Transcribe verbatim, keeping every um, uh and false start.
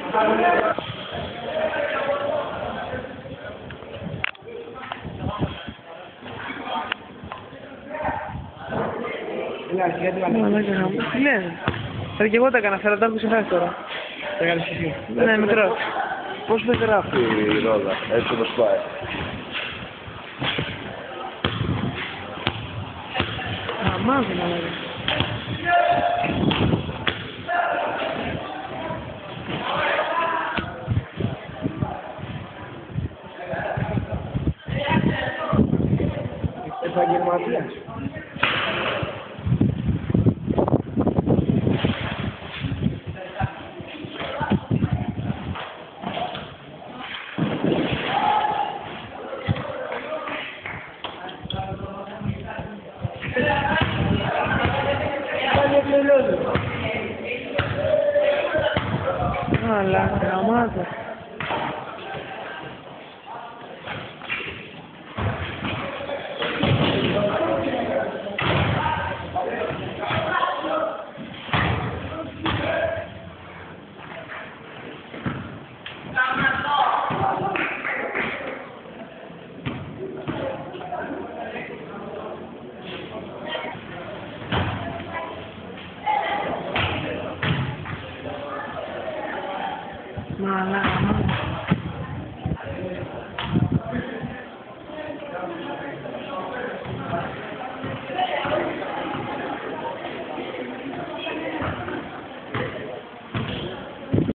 Μαλάκα γάμο. Τι λένε. Θα και εγώ τα έκανα, αλλά τα έχω ξεχάσει τώρα. Τα έκανες εσύ. Ναι, μικρός. Πώς δεν γράφει η ρόδα, έτσι όπως πάει. Αμάζω μαλάκα. Επαγγελματίας. Μαλάκα, αμάζω.